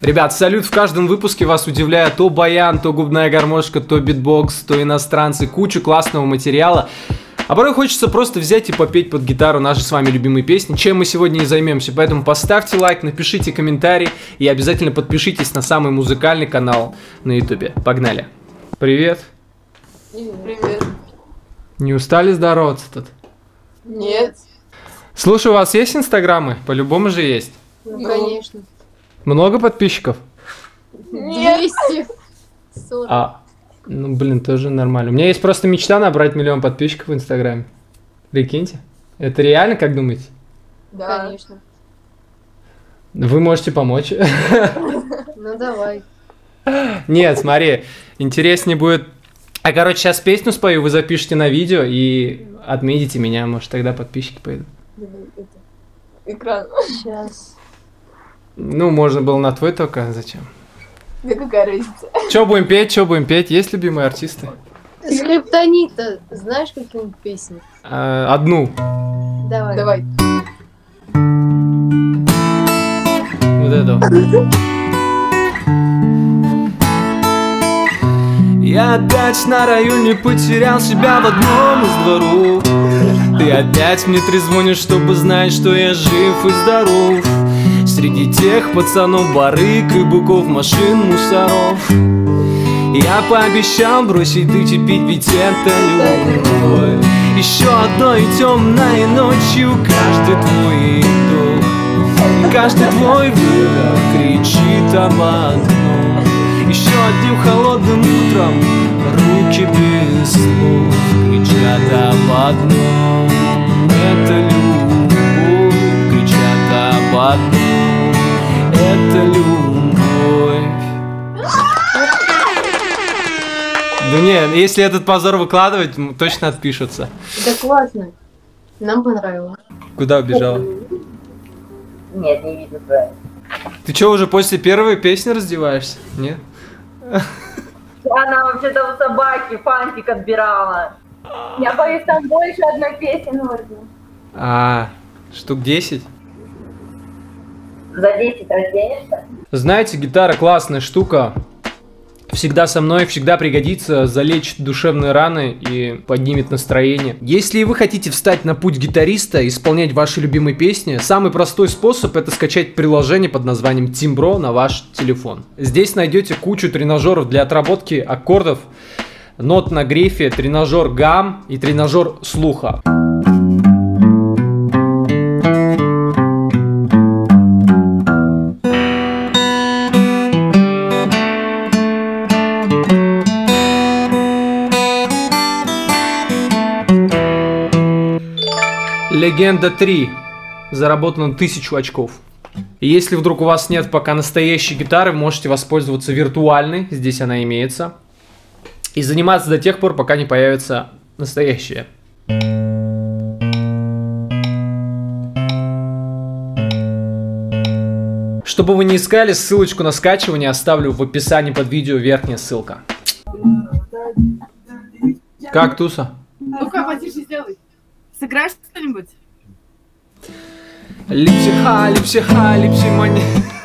Ребят, салют, в каждом выпуске вас удивляет то баян, то губная гармошка, то битбокс, то иностранцы, кучу классного материала. А порой хочется просто взять и попеть под гитару наши с вами любимые песни, чем мы сегодня и займемся. Поэтому поставьте лайк, напишите комментарий и обязательно подпишитесь на самый музыкальный канал на ютубе. Погнали! Привет! Привет. Не устали здороваться тут? Нет. Слушай, у вас есть инстаграмы? По-любому же есть. Ну, конечно. Много подписчиков? 240. Ну, блин, тоже нормально. У меня есть просто мечта набрать 1 миллион подписчиков в Инстаграме. Прикиньте. Это реально, как думаете? Да. Конечно. Вы можете помочь. Ну, давай. Нет, смотри, интереснее будет... короче, сейчас песню спою, вы запишите на видео и отметите меня, может, тогда подписчики пойдут. Экран. Сейчас. Ну, можно было на твой только, зачем? Да какая разница? Че будем петь? Есть любимые артисты? Скриптонита, знаешь какие-нибудь песни? Одну. Давай. Вот эту. Я опять на районе потерял себя в одном из дворов. Ты опять мне трезвонишь, чтобы знать, что я жив и здоров. Среди тех пацанов, барыг и быков, машин, мусоров. Я пообещал бросить дыть и пить, ведь это любовь. Еще одной темной ночью каждый твой вдох и каждый твой выдох кричит об одном. Еще одним холодным утром руки без слов кричат об одном. Это любовь, кричат об одном. Это любовь. Да нет, если этот позор выкладывать, точно отпишутся. Да классно. Нам понравилось. Куда убежала? Нет, не видно правильно. Ты что, уже после первой песни раздеваешься? Нет? Она вообще-то у собаки фантик отбирала. Я боюсь, там больше одной песни нужно. Штук 10? За 10 разденешься? Знаете, гитара классная штука. Всегда со мной, всегда пригодится, залечит душевные раны и поднимет настроение. Если вы хотите встать на путь гитариста и исполнять ваши любимые песни, самый простой способ — это скачать приложение под названием Timbro на ваш телефон. Здесь найдете кучу тренажеров для отработки аккордов, нот на грифе, тренажер гамм и тренажер слуха. Легенда 3. Заработано 1000 очков. И если вдруг у вас нет пока настоящей гитары, можете воспользоваться виртуальной, здесь она имеется, и заниматься до тех пор, пока не появится настоящая. Чтобы вы не искали, ссылочку на скачивание оставлю в описании под видео, верхняя ссылка. Как, Туса? Ну-ка, потише сделай. Сыграешь что-нибудь? Липсиха, липсимани.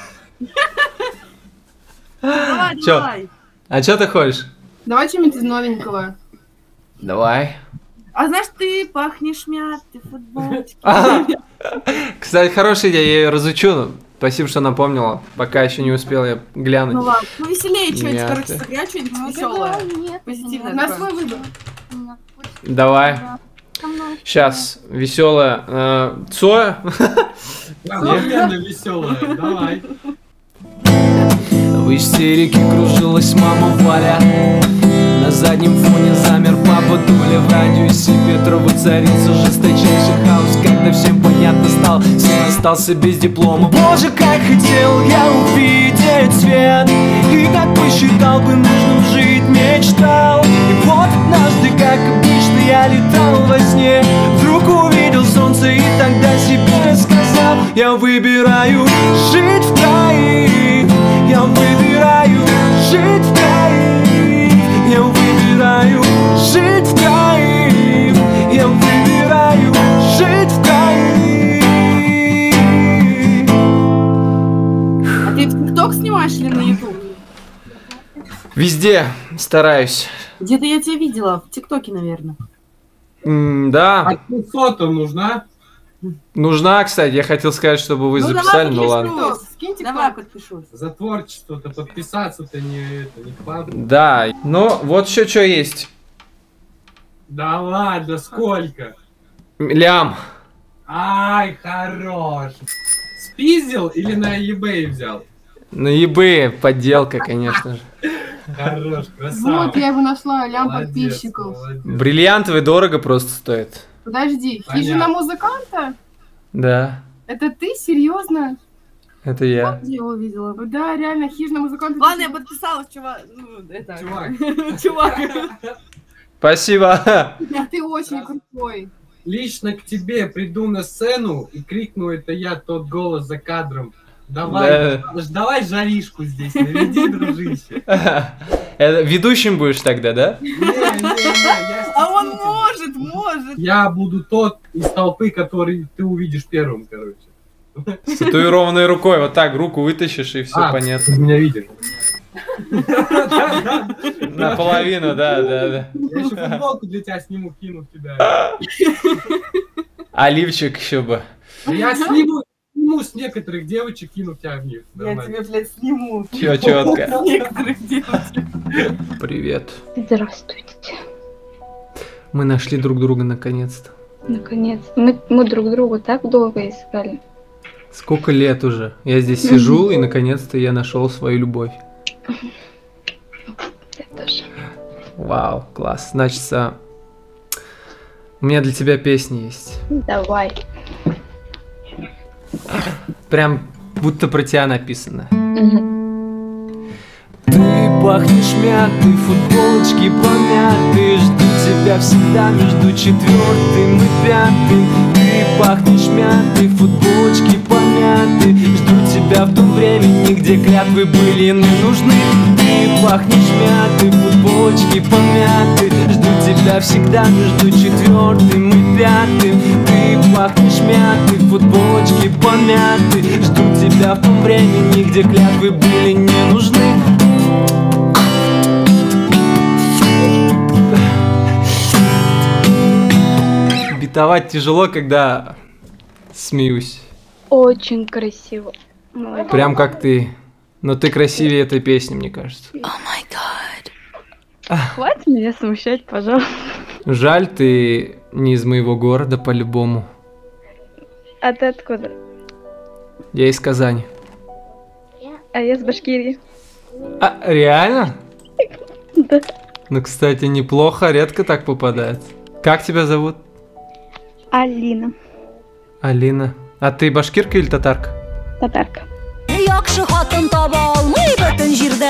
Давай. А чё ты хочешь? Давай что-нибудь из новенького. Давай. А знаешь, ты пахнешь мятой футболочкой. Кстати, хорошая идея, я ее разучу. Спасибо, что напомнила. Пока еще не успел я глянуть. Ну ладно, ну веселее что-нибудь, Мяты. короче, сыграй что-нибудь веселое. Позитивное. На свой выбор. Давай. Сейчас, веселая. Цоя? Охуенно веселая, давай. В истерике кружилась мама Валя. На заднем фоне замер папа Толя. В радиусе метра воцарился жесточайший хаос. Когда всем понятно стал, сын остался без диплома. Боже, как хотел я увидеть свет, и как посчитал бы нужным жить, мечтал. И вот однажды, как обычно, я летал во сне. Вдруг увидел солнце и тогда себе сказал: я выбираю жить в крае. Я выбираю жить в крае. Я выбираю жить в крае. Я выбираю жить в крае. А ты в ТикТок снимаешь? снимаешь ли на YouTube? Везде стараюсь. Где-то я тебя видела, в ТикТоке, наверное. Да. А фото нужна? Нужна, кстати. Я хотел сказать, чтобы вы записали, но ладно. Давай подпишусь. За творчество-то подписаться-то не вкладывай. Да. Ну, вот еще что есть. Да ладно, сколько? Лям. Ай, хорош. Спиздил или на eBay взял? На eBay подделка, конечно же. Хорош, красава. Вот, я его нашла, лям Молодец, подписчиков. молодец. Бриллиантовый дорого просто стоит. Подожди, Понятно. хижина музыканта? Да, Это ты? Серьезно? это я. Где его видела? Да, реально, хижина музыканта. Ладно, я подписалась, чувак. Ну, это... Чувак. Чувак. Спасибо. Ты очень крутой. Лично к тебе приду на сцену и крикну, это я, тот голос за кадром. Давай, давай жаришку здесь, наведи, дружище. Ведущим будешь тогда, да? Не, я А он стеснитель. может. Я буду тот из толпы, который ты увидишь первым, короче. С татуированной рукой. Вот так руку вытащишь и все понятно. Ты меня видишь. Наполовину, да. Я еще футболку для тебя сниму, кину в тебя. Оливчик еще бы. Я сниму с некоторых девочек, кину в тебя в них. Я тебе, блядь, сниму. Чё, четко. Некоторых девочек. Привет. Здравствуйте. Мы нашли друг друга наконец-то. Наконец. Мы друг друга так долго искали. Сколько лет уже? Я здесь сижу, и наконец-то я нашел свою любовь. Я тоже. Вау, класс. Значит, у меня для тебя песня есть. Давай. Прям будто про тебя написано. Мгм. Ты пахнешь мятой, футболочки помяты. Жду тебя всегда между 4-м и 5-м. Ты пахнешь мятой, футболочки помяты. Жду тебя в том времени, где клятвы были не нужны. Ты пахнешь мятой, футболочки помяты. Жду тебя всегда между 4-м и 5-м. Ты пахнешь мятой, футболочки помяты. Жду тебя в том времени, где клятвы были не нужны. Битовать тяжело, когда смеюсь. Очень красиво. Молодец. Прям как ты. Но ты красивее этой песни, мне кажется. Хватит меня смущать, пожалуйста. Жаль, ты не из моего города по-любому. А ты откуда? Я из Казани. А я с Башкирии. А, реально? Да. Ну, кстати, неплохо, редко так попадает. Как тебя зовут? Алина. Алина. А ты башкирка или татарка? Татарка. Яхшы хатын таба алмый бөтен җирдә.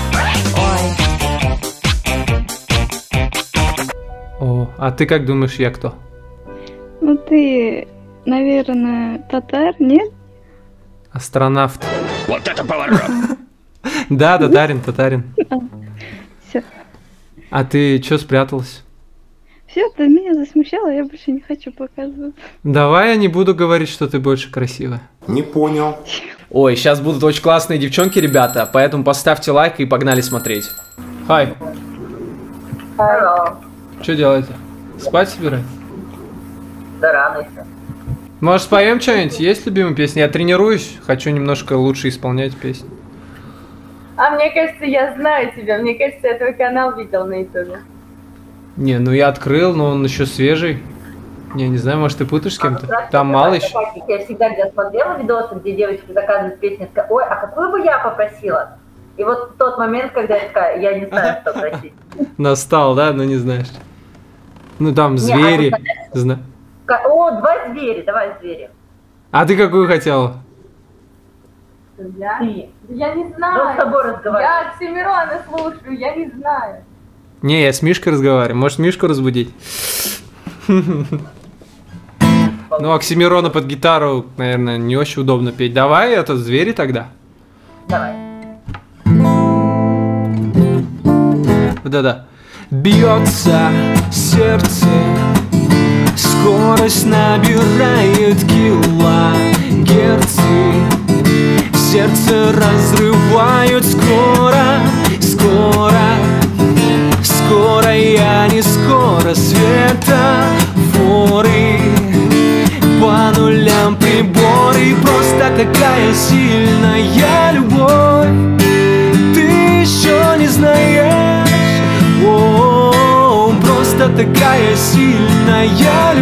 О, а ты как думаешь, я кто? Ну ты, наверное, татар, нет? Астронавт. Вот это поворот! Да, татарин. Все. А ты чё спряталась? Все, ты меня засмущала, я больше не хочу показывать. Давай я не буду говорить, что ты больше красивая. Не понял. Ой, сейчас будут очень классные девчонки, ребята, поэтому поставьте лайк и погнали смотреть. Хай. Здорово. Что делаете? Спать собираетесь? Да рано еще. Может, споем что-нибудь? Есть любимые песни? Я тренируюсь, хочу немножко лучше исполнять песни. А мне кажется, я знаю тебя. Мне кажется, я твой канал видел на ютубе. Не, ну я открыл, но он еще свежий. Не знаю, может, ты путаешь с кем-то? Там мало еще. Я всегда где смотрела видосы, где девочки заказывают песни, сказала, ой, а какую бы я попросила? И вот тот момент, когда я такая, я не знаю, что просить. Настал, да? Ну не знаешь. Ну там звери. О, два звери, давай звери. А ты какую хотела? Я не знаю. Ну, с тобой разговариваю. Я Оксимирона слушаю, я не знаю. Не, я с Мишкой разговариваю. Может, Мишку разбудить? Ну, Оксимирона под гитару, наверное, не очень удобно петь. Давай это звери тогда. Давай. Да-да. Бьется сердце, скорость набирает килогерцы. сердце разрывают скоро, скоро, скоро, я не скоро, светофоры по нулям приборы, просто такая сильная любовь, ты еще не знаешь, о, просто такая сильная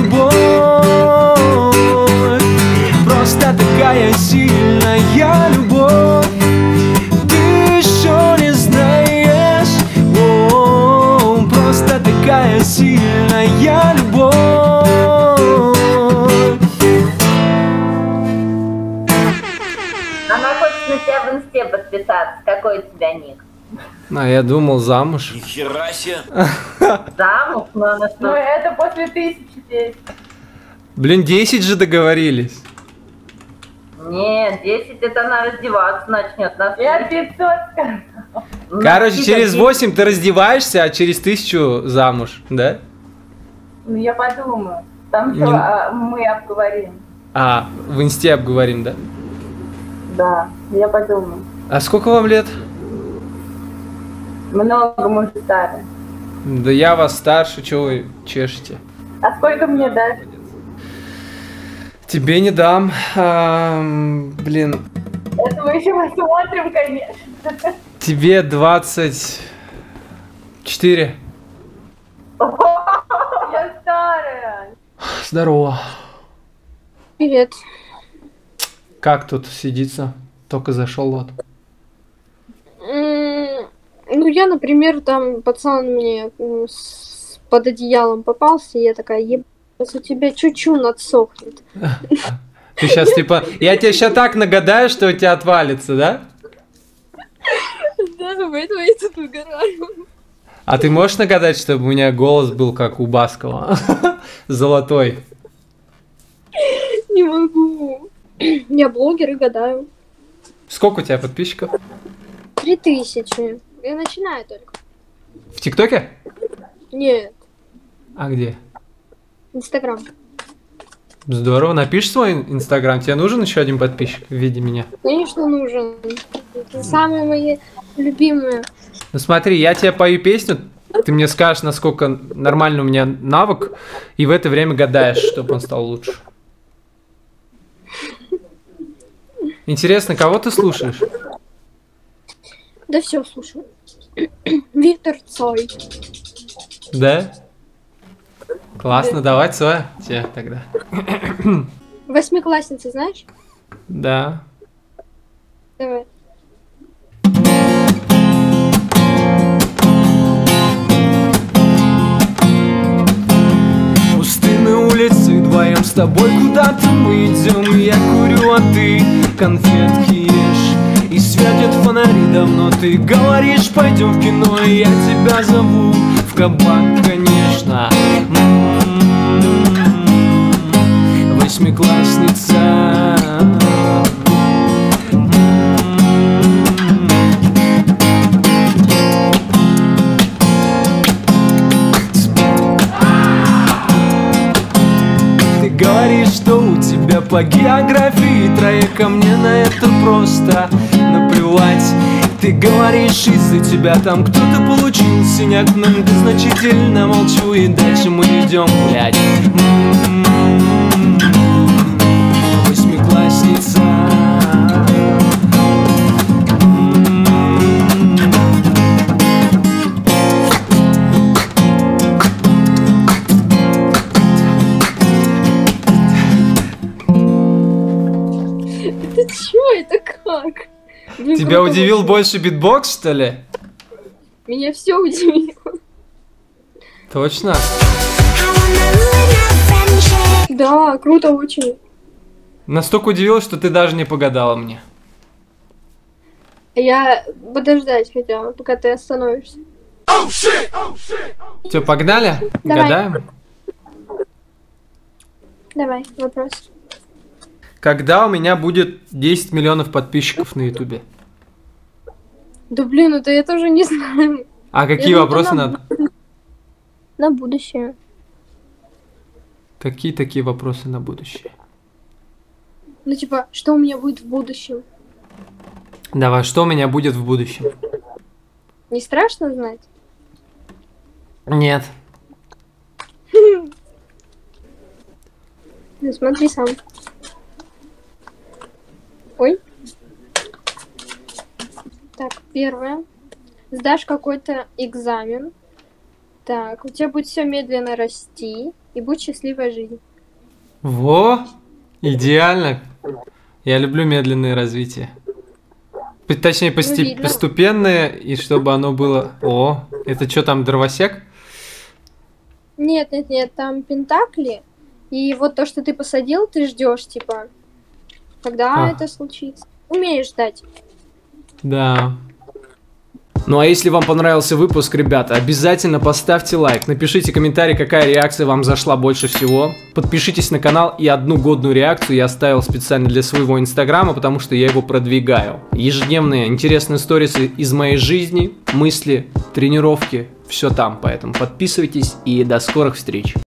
любовь, просто такая сильная любовь, ты еще не знаешь, о, просто такая сильная любовь. Она хочет на тебя в инсте подписаться. Какой у тебя ник? А я думал, замуж. Нихера себе. Замуж? Ну она Ну что? это после 1000 здесь. Блин, 10 же договорились. Нет, 10 это она раздеваться начнет. Я 500 сказала. Короче, через 8 ты раздеваешься, а через 1000 замуж, да? Ну я подумаю. Там Не- что мы обговорим. А, в инсте обговорим, да? Да, я подумаю. А сколько вам лет? Много мы уже старые. Да я вас старше, чего вы чешете? А сколько мне дать? Тебе не дам. Блин, Это мы еще посмотрим, конечно. тебе 24. Я старая. Здорово. Привет. Как тут сидится? Только зашел вот. Ну, я, например, там пацан мне под одеялом попался, и я такая, ебать, у тебя чуть-чуть надсохнет. Ты сейчас типа... Я тебе сейчас так нагадаю, что у тебя отвалится, да? Да, поэтому я тут угораю. А ты можешь нагадать, чтобы у меня голос был как у Баскова? Золотой. Не могу. Я блогер и гадаю. Сколько у тебя подписчиков? 3000. Я начинаю только. В ТикТоке? Нет, А где? Инстаграм. Здорово. Напиши свой Инстаграм. Тебе нужен еще один подписчик в виде меня? Конечно, нужен. Это самые мои любимые. Ну смотри, я тебе пою песню, ты мне скажешь, насколько нормально у меня навык, и в это время гадаешь, чтобы он стал лучше. Интересно, кого ты слушаешь? Да все, слушай. Виктор Цой. Да? Классно, давай Цоя тебе тогда. Восьмиклассница, знаешь? Да. Давай. Пустынные улицы, вдвоем с тобой куда-то мы идем. Я курю, а ты конфетки ешь. И светят фонари давно, ты говоришь, пойдем в кино. И я тебя зову в кабак, конечно. Восьмиклассница. Ты говоришь, что у тебя по географии троека, мне на это просто наплевать. Ты говоришь, из-за тебя там кто-то получил синяк, но многозначительно молчу, и дальше мы идем гулять. Восьмиклассница. Это чё? Это как? Блин, Тебя круто удивил вообще. больше битбокс, что ли? Меня все удивило. Точно? Да, круто очень. Настолько удивил, что ты даже не погадала мне. Я подождать хотела, пока ты остановишься. Все, погнали? Давай. Гадаем? Давай, вопрос. Когда у меня будет 10 миллионов подписчиков на ютубе? Да блин, это я тоже не знаю. А какие Я думала, вопросы надо? На будущее. Какие такие вопросы на будущее? Ну типа, что у меня будет в будущем? Давай, что у меня будет в будущем? Не страшно знать? Нет. Ну, смотри сам. Ой. Так, первое. Сдашь какой-то экзамен. Так, у тебя будет все медленно расти. И будет счастливая жизнь. Во! Идеально. Я люблю медленное развитие. Точнее, видно. постепенное, и чтобы оно было... О, это что там, дровосек? Нет, там пентакли. И вот то, что ты посадил, ты ждешь, типа, когда это случится. Умеешь ждать. Да. Ну а если вам понравился выпуск, ребята, обязательно поставьте лайк, напишите комментарий, какая реакция вам зашла больше всего. Подпишитесь на канал, и одну годную реакцию я оставил специально для своего инстаграма, потому что я его продвигаю. Ежедневные интересные сторисы из моей жизни, мысли, тренировки, все там, поэтому подписывайтесь и до скорых встреч.